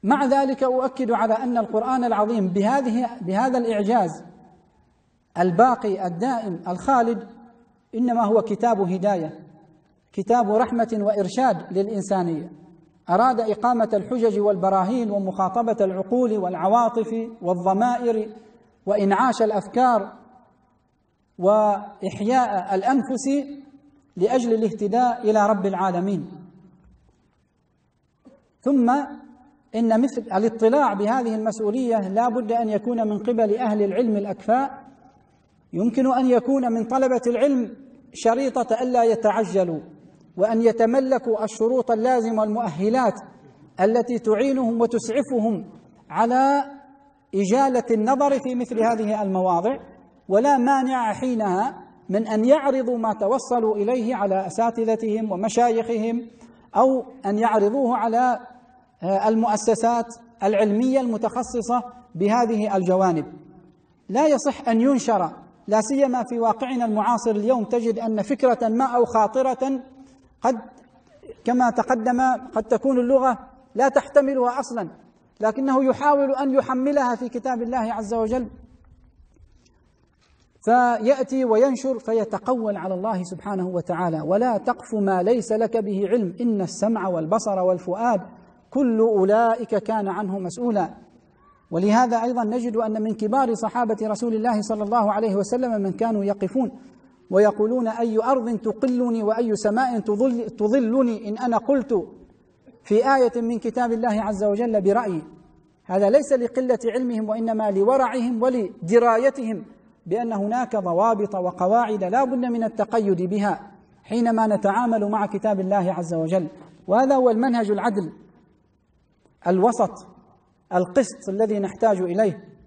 مع ذلك أؤكد على أن القرآن العظيم بهذا الإعجاز الباقي الدائم الخالد إنما هو كتاب هداية، كتاب رحمة وإرشاد للإنسانية، أراد إقامة الحجج والبراهين ومخاطبة العقول والعواطف والضمائر وإنعاش الأفكار وإحياء الأنفس لأجل الاهتداء إلى رب العالمين. ثم إن مثل الاطلاع بهذه المسؤولية لا بد أن يكون من قبل أهل العلم الأكفاء، يمكن أن يكون من طلبة العلم شريطة ألا يتعجلوا، وأن يتملكوا الشروط اللازمة والمؤهلات التي تعينهم وتسعفهم على إجالة النظر في مثل هذه المواضع، ولا مانع حينها من أن يعرضوا ما توصلوا إليه على أساتذتهم ومشايخهم، أو أن يعرضوه على المؤسسات العلمية المتخصصة بهذه الجوانب. لا يصح أن ينشر، لا سيما في واقعنا المعاصر اليوم، تجد أن فكرة ما أو خاطرة قد كما تقدم قد تكون اللغة لا تحتملها أصلا، لكنه يحاول أن يحملها في كتاب الله عز وجل، فيأتي وينشر فيتقول على الله سبحانه وتعالى: ولا تقف ما ليس لك به علم إن السمع والبصر والفؤاد كل أولئك كان عنه مسؤولا. ولهذا أيضا نجد أن من كبار صحابة رسول الله صلى الله عليه وسلم من كانوا يقفون ويقولون: أي أرض تقلني وأي سماء تظلني إن أنا قلت في آية من كتاب الله عز وجل برأيي. هذا ليس لقلة علمهم، وإنما لورعهم ولدرايتهم بأن هناك ضوابط وقواعد لا بد من التقيد بها حينما نتعامل مع كتاب الله عز وجل. وهذا هو المنهج العدل الوسط القسط الذي نحتاج إليه.